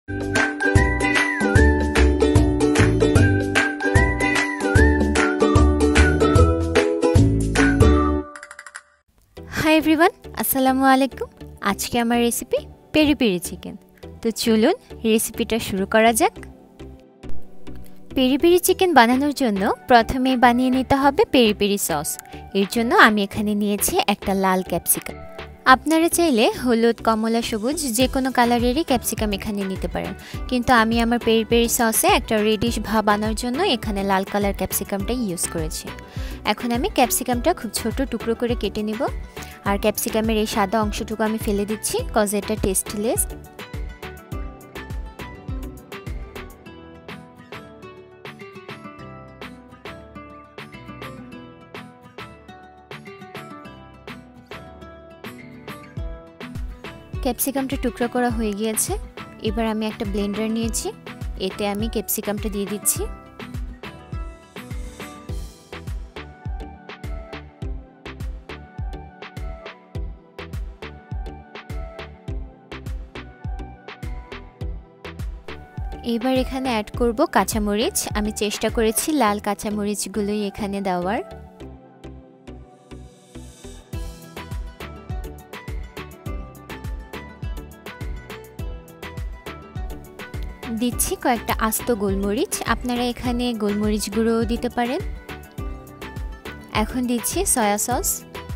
Hi everyone अस्सलामु आलैकुम। आज के हमारे रेसिपी पेरी पेरी चिकेन। तो चलुन रेसिपिटा शुरू करा जाक। पेरी पेरी चिकेन बानानोर जोन्नो प्रथमे बानिये निते होबे पेरी पेरी सस। एर जोन्नो आमी एखाने नियेछि एकटा लाल क्यापसिकाम। आपनारा चाइले हलुद कमला सबुज जे कोनो कालारेरই ক্যাপসিকাম এখানে নিতে পারেন, কিন্তু আমি আমার পেরি পেরি সসে একটা রেডিশ ভাব আনার জন্য এখানে লাল কালার ক্যাপসিকামটা ইউজ করেছি। এখন আমি ক্যাপসিকামটা খুব ছোট টুকরো করে কেটে নিব, আর ক্যাপসিকামের এই সাদা অংশটুকু আমি ফেলে দিচ্ছি কজ এটা টেস্টলেস। ক্যাপসিকামটা টুকরা করা হয়ে গিয়েছে। এবার আমি একটা ব্লেন্ডার নিয়েছি, এতে আমি ক্যাপসিকামটা দিয়ে দিচ্ছি। এবার এখানে অ্যাড করব কাঁচামরিচ। আমি চেষ্টা করেছি লাল কাঁচামরিচগুলোই এখানে দেওয়ার। দিচ্ছি কয়েকটা আস্ত গোলমরিচ, আপনারা এখানে গোলমরিচ গুঁড়ো দিতে পারেন। এখন দিচ্ছি সয়া সস,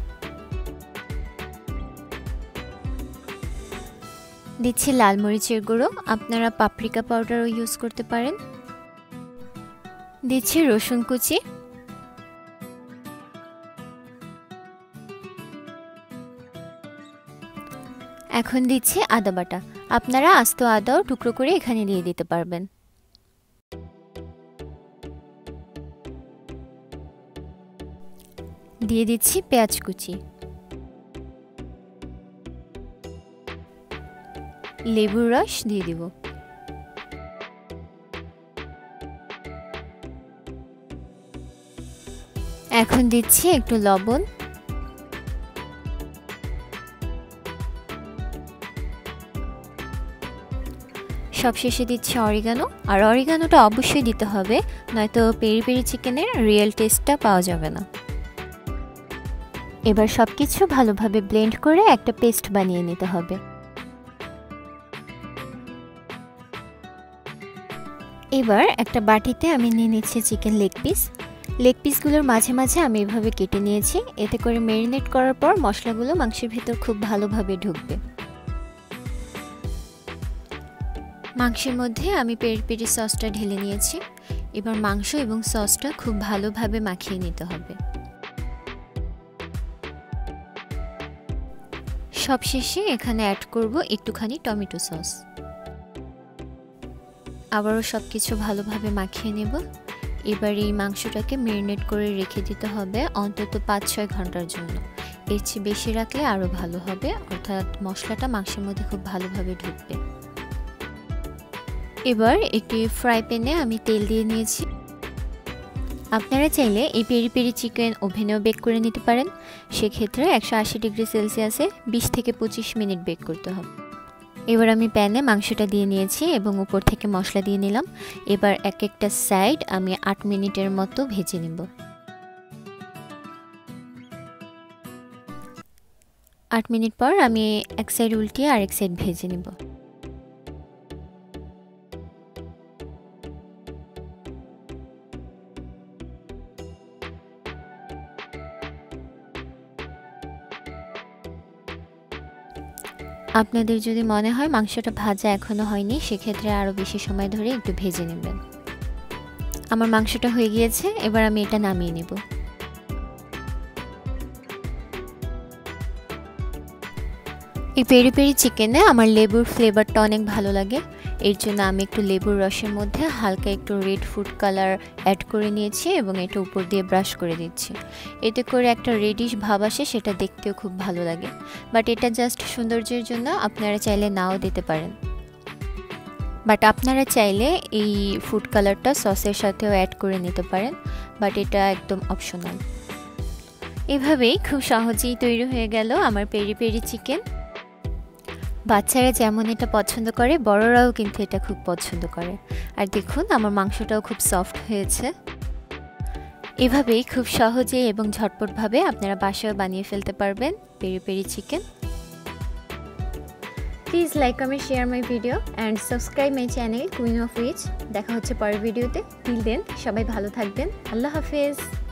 দিচ্ছি লাল মরিচের গুঁড়ো, আপনারা পাপরিকা পাউডারও ইউজ করতে পারেন। দিচ্ছি রসুন কুচি, এখন দিচ্ছি আদা বাটা। আপনারা আস্ত আদাও টুকরো করে এখানে দিয়ে দিতে পারবেন। দিয়ে দিচ্ছি পেঁয়াজ কুচি, লেবুর রস দিয়ে দিব। এখন দিচ্ছি একটু লবণ, সবশেষে দিচ্ছি অরিগানো। আর অরিগানোটা অবশ্যই দিতে হবে, নয়তো পেরি পেরি চিকেনের রিয়েল টেস্টটা পাওয়া যাবে না। এবার সবকিছু ভালোভাবে ব্লেন্ড করে একটা পেস্ট বানিয়ে নিতে হবে। এবার একটা বাটিতে আমি নিয়ে নিচ্ছি চিকেন লেগ পিস। লেগ পিসগুলোর মাঝে মাঝে আমি এভাবে কেটে নিয়েছি, এতে করে ম্যারিনেট করার পর মশলাগুলো মাংসের ভেতর খুব ভালোভাবে ঢুকবে। মাংসের মধ্যে আমি পেরি পেরি সসটা ঢেলে নিয়েছি। এবার মাংস এবং সসটা খুব ভালোভাবে মাখিয়ে নিতে হবে। সবশেষে এখানে অ্যাড করব একটুখানি টমেটো সস। আবারও সব কিছু ভালোভাবে মাখিয়ে নেব। এবার এই মাংসটাকে ম্যারিনেট করে রেখে দিতে হবে অন্তত 5-6 ঘন্টার জন্য। এর চেয়ে বেশি রাখলে আরও ভালো হবে, অর্থাৎ মশলাটা মাংসের মধ্যে খুব ভালোভাবে ঢুকবে। এবার একটি ফ্রাই প্যানে আমি তেল দিয়ে নিয়েছি। আপনারা চাইলে এই পেরি পেরি চিকেন ওভেনেও বেক করে নিতে পারেন। সেক্ষেত্রে 180 ডিগ্রি সেলসিয়াসে 20 থেকে 25 মিনিট বেক করতে হবে। এবার আমি প্যানে মাংসটা দিয়ে নিয়েছি এবং উপর থেকে মশলা দিয়ে নিলাম। এবার এক একটা সাইড আমি 8 মিনিটের মতো ভেজে নেব। 8 মিনিট পর আমি এক সাইড উল্টিয়ে আরেক সাইড ভেজে নেব। আপনাদের যদি মনে হয় মাংসটা ভাজা এখনো হয়নি, সেক্ষেত্রে আরও বেশি সময় ধরে একটু ভেজে নেবেন। আমার মাংসটা হয়ে গিয়েছে, এবার আমি এটা নামিয়ে নেব। এই পেরি পেরি চিকেনে আমার লেবুর ফ্লেভারটা অনেক ভালো লাগে। এর জন্য আমি একটু লেবুর রসের মধ্যে হালকা একটু রেড ফুড কালার অ্যাড করে নিয়েছি এবং এটা উপর দিয়ে ব্রাশ করে দিচ্ছি। এতে করে একটা রেডিশ ভাব আসে, সেটা দেখতেও খুব ভালো লাগে। বাট এটা জাস্ট সৌন্দর্যের জন্য, আপনারা চাইলে নাও দিতে পারেন। বাট আপনারা চাইলে এই ফুড কালারটা সসের সাথেও অ্যাড করে নিতে পারেন, বাট এটা একদম অপশনাল। এভাবেই খুব সহজেই তৈরি হয়ে গেল আমার পেরি পেরি চিকেন। বাচ্চারা যেমন এটা পছন্দ করে বড়রাও কিন্তু এটা খুব পছন্দ করে। আর দেখুন আমার মাংসটাও খুব সফট হয়েছে। এভাবেই খুব সহজে এবং ঝটপটভাবে আপনারা বাসায় বানিয়ে ফেলতে পারবেন peri peri chicken. Please like comment share my video and subscribe my channel queen of rich. দেখা হচ্ছে পরের ভিডিওতে। টিল দেন সবাই ভালো থাকবেন। আল্লাহ হাফেজ।